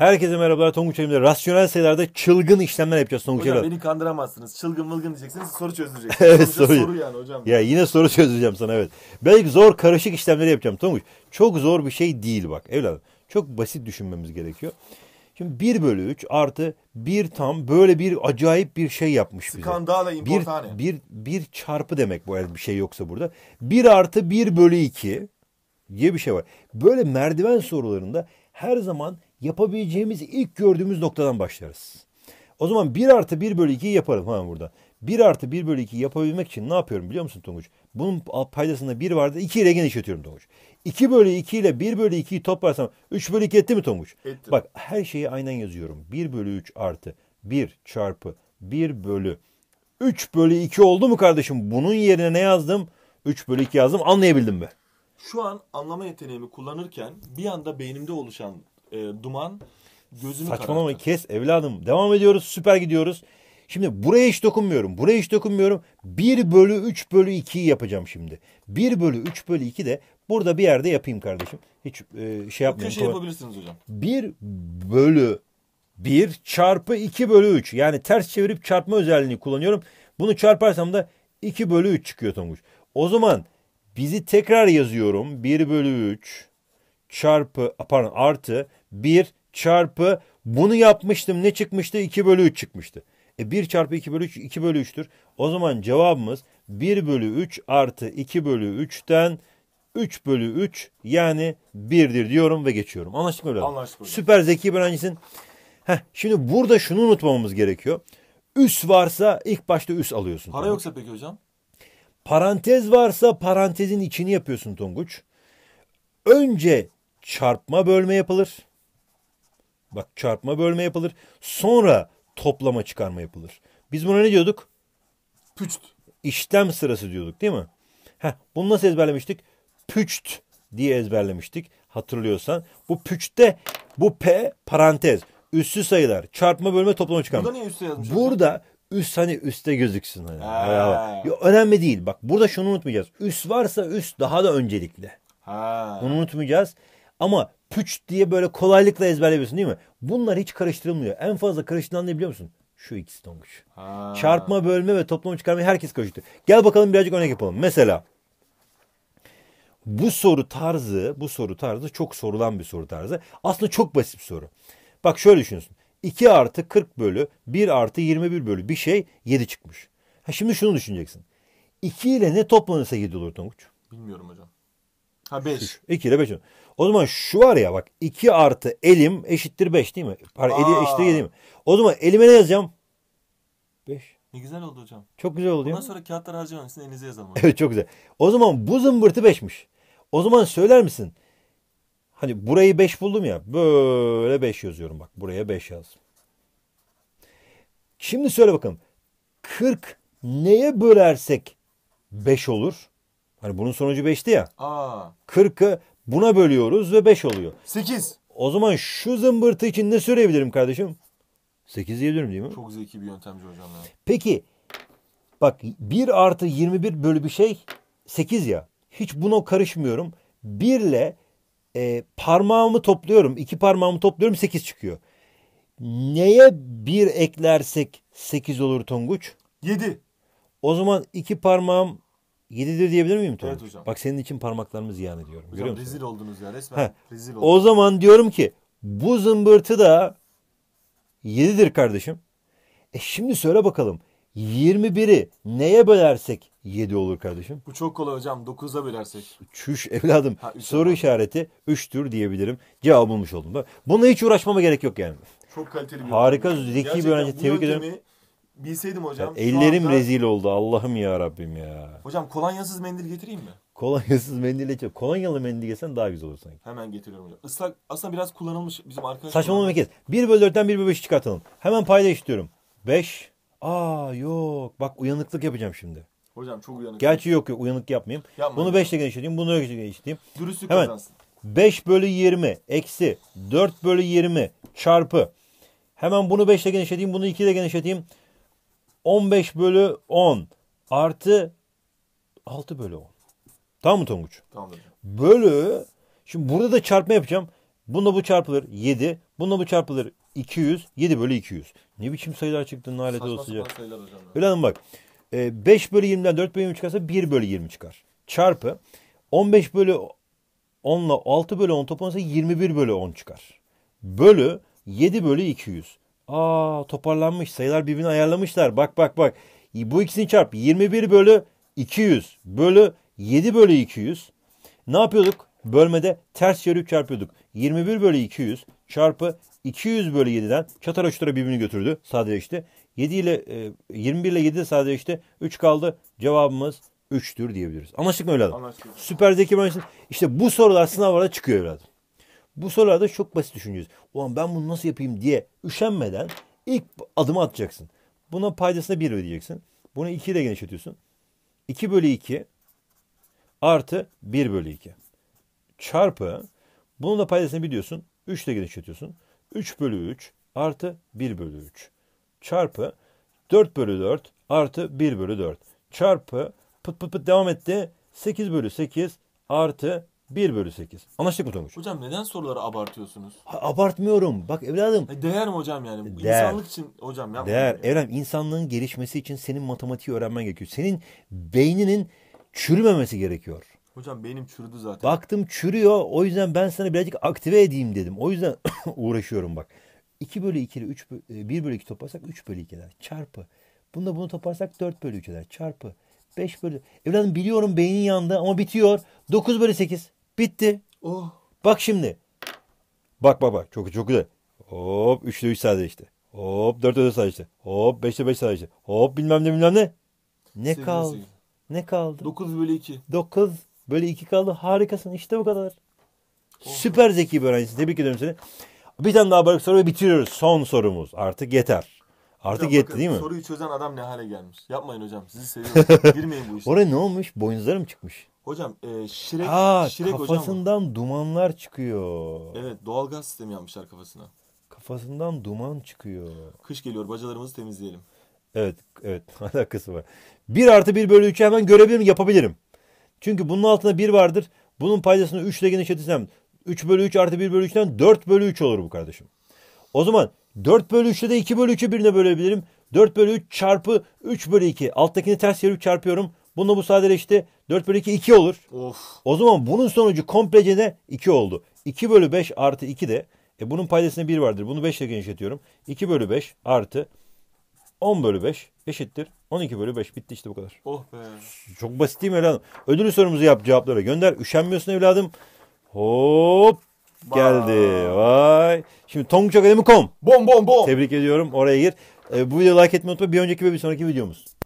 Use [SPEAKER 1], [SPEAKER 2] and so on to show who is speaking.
[SPEAKER 1] Herkese merhabalar. Tonguç elimde rasyonel sayılarda çılgın işlemler yapacağız Tonguç
[SPEAKER 2] Hocam
[SPEAKER 1] Elimde.
[SPEAKER 2] beni kandıramazsınız. Çılgın mılgın diyeceksiniz, soru çözdüreceksiniz.
[SPEAKER 1] Evet,
[SPEAKER 2] soru yani hocam.
[SPEAKER 1] Ya yine soru çözeceğim sana, evet. Belki zor karışık işlemleri yapacağım Tonguç. Çok zor bir şey değil bak evladım. Çok basit düşünmemiz gerekiyor. Şimdi 1 bölü 3 artı 1 tam böyle bir acayip bir şey yapmış bize.
[SPEAKER 2] Skandala importane.
[SPEAKER 1] Bir çarpı demek bu, eğer bir şey yoksa burada. 1 artı 1 bölü 2 diye bir şey var. Böyle merdiven sorularında her zaman yapabileceğimiz ilk gördüğümüz noktadan başlarız. O zaman 1 artı 1 bölü 2'yi yaparım burada. 1 artı 1 bölü 2'yi yapabilmek için ne yapıyorum biliyor musun Tonguç? Bunun paydasında 1 vardı. 2 ile genişletiyorum Tonguç. 2 bölü 2 ile 1 bölü 2'yi toplarsam 3 bölü 2 etti mi Tonguç?
[SPEAKER 2] Etti.
[SPEAKER 1] Bak her şeyi aynen yazıyorum. 1 bölü 3 artı 1 çarpı 1 bölü 3 bölü 2 oldu mu kardeşim? Bunun yerine ne yazdım? 3 bölü 2 yazdım. Anlayabildim mi?
[SPEAKER 2] Şu an anlama yeteneğimi kullanırken bir anda beynimde oluşan duman gözümü
[SPEAKER 1] Saçmalama,
[SPEAKER 2] kararttı.
[SPEAKER 1] kes evladım. Devam ediyoruz. Süper gidiyoruz. Şimdi buraya hiç dokunmuyorum. Buraya hiç dokunmuyorum. 1 bölü 3 bölü 2'yi yapacağım şimdi. 1 bölü 3 bölü 2 de burada bir yerde yapayım kardeşim. Hiç şey yapmayın.
[SPEAKER 2] Köşe yapabilirsiniz hocam.
[SPEAKER 1] 1 bölü 1 çarpı 2 bölü 3. Yani ters çevirip çarpma özelliğini kullanıyorum. Bunu çarparsam da 2 bölü 3 çıkıyor Tonguç. O zaman bizi tekrar yazıyorum. 1 bölü 3 çarpı artı 1 çarpı bunu yapmıştım. Ne çıkmıştı? 2 bölü 3 çıkmıştı. 1 çarpı 2 bölü 3 2 bölü 3'tür. O zaman cevabımız 1 bölü 3 artı 2 bölü 3'ten 3 bölü 3 yani 1'dir diyorum ve geçiyorum. Anlaştık mı öyle?
[SPEAKER 2] Anlaştık hocam.
[SPEAKER 1] Süper zeki bir öğrencisin. Şimdi burada şunu unutmamamız gerekiyor. Üs varsa ilk başta üs alıyorsun.
[SPEAKER 2] Para yoksa peki hocam?
[SPEAKER 1] Parantez varsa parantezin içini yapıyorsun Tonguç. Önce çarpma bölme yapılır. Bak çarpma bölme yapılır. Sonra toplama çıkarma yapılır. Biz buna ne diyorduk?
[SPEAKER 2] Püçt.
[SPEAKER 1] İşlem sırası diyorduk değil mi? Bunu nasıl ezberlemiştik? Püçt diye ezberlemiştik. Hatırlıyorsan. Bu püçte bu P parantez. Üssü sayılar. Çarpma bölme toplama çıkarma.
[SPEAKER 2] Burada niye üstte yazmış
[SPEAKER 1] Burada üst hani üstte gözüksün. Hani.
[SPEAKER 2] Ha.
[SPEAKER 1] Önemli değil. Bak burada şunu unutmayacağız. Üst varsa üst daha da öncelikli.
[SPEAKER 2] Ha.
[SPEAKER 1] Bunu unutmayacağız. Ama püç diye böyle kolaylıkla ezberleyebiliyorsun değil mi? Bunlar hiç karıştırılmıyor. En fazla karıştıran ne biliyor musun? Şu ikisi Tonguç.
[SPEAKER 2] Ha.
[SPEAKER 1] Çarpma, bölme ve toplama çıkarmayı herkes karıştırıyor. Gel bakalım birazcık örnek yapalım. Mesela bu soru tarzı çok sorulan bir soru tarzı. Aslında çok basit bir soru. Bak şöyle düşünüyorsun. 2 artı 40 bölü 1 artı 21 bölü bir şey 7 çıkmış. Şimdi şunu düşüneceksin. 2 ile ne toplanırsa 7 olur Tonguç?
[SPEAKER 2] Bilmiyorum hocam. Ha 5.
[SPEAKER 1] 2 ile 5. O zaman şu var ya bak 2 artı elim eşittir 5 değil mi? Eli eşittir 7 değil mi? O zaman elime ne yazacağım? 5.
[SPEAKER 2] Ne güzel oldu hocam.
[SPEAKER 1] Çok güzel oldu değil
[SPEAKER 2] Bundan
[SPEAKER 1] mi?
[SPEAKER 2] sonra kağıtları harcamayın. Sizin elinize yazalım hocam.
[SPEAKER 1] Evet çok güzel. O zaman bu zımbırtı 5'miş. O zaman söyler misin? Hani burayı 5 buldum ya. Böyle 5 yazıyorum bak. Buraya 5 yazdım. Şimdi söyle bakalım. 40 neye bölersek 5 olur? Hani bunun sonucu 5'ti ya. 40'ı buna bölüyoruz ve 5 oluyor.
[SPEAKER 2] 8.
[SPEAKER 1] O zaman şu zımbırtı için ne söyleyebilirim kardeşim? 8 diyebilirim değil mi?
[SPEAKER 2] Çok zeki bir yöntemci hocam ya.
[SPEAKER 1] Peki bak 1 artı 21 bölü bir şey 8 ya. Hiç buna karışmıyorum. 1 ile parmağımı topluyorum. 2 parmağımı topluyorum 8 çıkıyor. Neye 1 eklersek 8 olur Tonguç?
[SPEAKER 2] 7.
[SPEAKER 1] O zaman 2 parmağım 7'dir diyebilir miyim Tonguç?
[SPEAKER 2] Evet hocam.
[SPEAKER 1] Bak senin için parmaklarımı ziyan ediyorum.
[SPEAKER 2] Hocam
[SPEAKER 1] Görüyor musun?
[SPEAKER 2] rezil oldunuz ya resmen. Rezil oldunuz.
[SPEAKER 1] O zaman diyorum ki bu zımbırtı da 7'dir kardeşim. Şimdi söyle bakalım. 21'i neye bölersek 7 olur kardeşim?
[SPEAKER 2] Bu çok kolay hocam. 9'a bölersek.
[SPEAKER 1] Çüş evladım.
[SPEAKER 2] Üç
[SPEAKER 1] Soru
[SPEAKER 2] yapalım.
[SPEAKER 1] işareti 3'tür diyebilirim. Cevabı bulmuş oldum. Bununla hiç uğraşmama gerek yok yani.
[SPEAKER 2] Çok kaliteli bir
[SPEAKER 1] Harika,
[SPEAKER 2] yöntem.
[SPEAKER 1] zeki bir
[SPEAKER 2] Gerçekten
[SPEAKER 1] öğrenci.
[SPEAKER 2] bu
[SPEAKER 1] Tebrik
[SPEAKER 2] yöntemi
[SPEAKER 1] ederim.
[SPEAKER 2] Bilseydim hocam. şu
[SPEAKER 1] Ellerim
[SPEAKER 2] anda-
[SPEAKER 1] rezil oldu. Allah'ım ya Rabbim ya.
[SPEAKER 2] Hocam kolonyasız mendil getireyim mi?
[SPEAKER 1] Kolonyasız mendille çok. Kolonyalı mendil yesen daha güzel olur sanki.
[SPEAKER 2] Hemen getiriyorum hocam. Islak aslında biraz kullanılmış bizim arkadaşlar.
[SPEAKER 1] Saçmalama kes. 1 bölü 4'ten 1 bölü 5'i çıkartalım. Hemen paylaş diyorum. 5. Yok. Bak uyanıklık yapacağım şimdi.
[SPEAKER 2] Hocam çok uyanık.
[SPEAKER 1] Gerçi yok uyanık yapmayayım.
[SPEAKER 2] Yapma.
[SPEAKER 1] Bunu 5 ile genişleteyim. Bunu 5 ile genişleteyim.
[SPEAKER 2] Dürüstlük
[SPEAKER 1] Hemen.
[SPEAKER 2] kazansın.
[SPEAKER 1] 5 bölü 20 eksi 4 bölü 20 çarpı. Hemen bunu 5 ile genişleteyim. Bunu 2 ile genişleteyim. 15 bölü 10 artı 6 bölü 10. Tamam mı Tonguç?
[SPEAKER 2] Tamam hocam.
[SPEAKER 1] Bölü. Şimdi burada da çarpma yapacağım. Bununla bu çarpılır 7. Bununla bu çarpılır 200. 7 bölü 200. Ne biçim sayılar çıktı lanet
[SPEAKER 2] Saçma
[SPEAKER 1] olasıca.
[SPEAKER 2] sapan sayılar hocam. Ya.
[SPEAKER 1] Evladım bak. 5 bölü 20'den 4 bölü 20 çıkarsa 1 bölü 20 çıkar. Çarpı 15 bölü 10 ile 6 bölü 10 toplanırsa 21 bölü 10 çıkar. Bölü 7 bölü 200. Toparlanmış. Sayılar birbirini ayarlamışlar. Bak bak bak. Bu ikisini çarp. 21 bölü 200 bölü 7 bölü 200. Ne yapıyorduk? Bölmede ters çevirip çarpıyorduk. 21 bölü 200 çarpı 200 bölü 7'den çatara uçlara birbirini götürdü. Sadeleşti. 7 ile 21 ile 7 de sadeleşti. 3 kaldı. Cevabımız 3'tür diyebiliriz. Anlaştık mı evladım?
[SPEAKER 2] Anlaştık.
[SPEAKER 1] Süper zeki mühendislik. İşte bu sorular sınavlarda çıkıyor evladım. Bu sorularda çok basit düşüneceğiz. Ulan ben bunu nasıl yapayım diye üşenmeden ilk adımı atacaksın. Buna paydasına 1 ödeyeceksin. Bunu 2 ile genişletiyorsun. 2 bölü 2 artı 1 bölü 2 çarpı bunun da paydasını biliyorsun. 3 ile genişletiyorsun. 3 bölü 3 artı 1 bölü 3 çarpı 4 bölü 4 artı 1 bölü 4 çarpı pıt pıt pıt devam etti. 8 bölü 8 artı 1 bölü 8. Anlaştık mı Tonguç?
[SPEAKER 2] Hocam neden soruları abartıyorsunuz?
[SPEAKER 1] Abartmıyorum. Bak evladım.
[SPEAKER 2] Değer mi hocam yani? Bu
[SPEAKER 1] Değer.
[SPEAKER 2] İnsanlık için hocam yapmayın.
[SPEAKER 1] Değer.
[SPEAKER 2] Yani.
[SPEAKER 1] Evladım insanlığın gelişmesi için senin matematiği öğrenmen gerekiyor. Senin beyninin çürümemesi gerekiyor.
[SPEAKER 2] Hocam benim çürüdü zaten.
[SPEAKER 1] Baktım çürüyor. O yüzden ben sana birazcık aktive edeyim dedim. O yüzden uğraşıyorum bak. 2 bölü 2 ile 1 bölü 2 toparsak 3 bölü 2 eder. Çarpı. Bunda bunu toparsak 4 bölü 3 eder. Çarpı. 5 bölü. Evladım biliyorum beynin yandı ama bitiyor. 9 bölü 8. Bitti.
[SPEAKER 2] Oh.
[SPEAKER 1] Bak şimdi. Bak bak bak. Çok çok güzel. Hop 3'te 3 sadeleşti. Hop 4'te 4 sadeleşti. Hop 5'te 5 sadeleşti. Hop bilmem ne bilmem ne. Ne
[SPEAKER 2] Sekiz,
[SPEAKER 1] kaldı?
[SPEAKER 2] sekiz.
[SPEAKER 1] Ne kaldı?
[SPEAKER 2] 9 bölü 2.
[SPEAKER 1] 9 bölü 2 kaldı. Harikasın. İşte bu kadar. Süper zeki bir öğrencisin. Tebrik ediyorum seni. Bir tane daha balık soru ve bitiriyoruz. Son sorumuz. Artık yeter. Artık
[SPEAKER 2] Hocam
[SPEAKER 1] yetti
[SPEAKER 2] bakın,
[SPEAKER 1] değil mi?
[SPEAKER 2] soruyu çözen adam ne hale gelmiş. Yapmayın hocam. Sizi seviyorum. Girmeyin bu işe.
[SPEAKER 1] Oraya ne olmuş? Boynuzları mı çıkmış?
[SPEAKER 2] Hocam Şirek hocam.
[SPEAKER 1] Kafasından dumanlar çıkıyor.
[SPEAKER 2] Evet, doğalgaz sistemi yapmışlar kafasına.
[SPEAKER 1] Kafasından duman çıkıyor.
[SPEAKER 2] Kış geliyor, bacalarımızı temizleyelim.
[SPEAKER 1] Evet, evet. Alakası var. 1 artı 1 bölü 3'ü hemen görebilirim, yapabilirim. Çünkü bunun altında 1 vardır. Bunun paydasını 3 ile genişletirsem 3 bölü 3 artı 1 bölü 3'ten 4 bölü 3 olur bu kardeşim. O zaman 4 bölü 3'te de 2 bölü 3'ü birine bölebilirim. 4 bölü 3 çarpı 3 bölü 2. Alttakini ters çevirip çarpıyorum. Bununla bu sadeleşti. 4 bölü 2 2 olur.
[SPEAKER 2] Of.
[SPEAKER 1] O zaman bunun sonucu komplece de 2 oldu. 2 bölü 5 artı 2 de bunun paydasında 1 vardır. Bunu 5 ile genişletiyorum. 2 bölü 5 artı 10 bölü 5 eşittir. 12 bölü 5 bitti işte bu kadar.
[SPEAKER 2] Oh be.
[SPEAKER 1] Çok basit değil mi evladım? Ödülü sorumuzu yap, cevaplara gönder. Üşenmiyorsun evladım. Hop geldi. Vay. Şimdi tonguçakademi.com.
[SPEAKER 2] Bom bom bom.
[SPEAKER 1] Tebrik ediyorum. Oraya gir. Bu videoyu like etmeyi unutma. Bir önceki ve bir sonraki videomuz.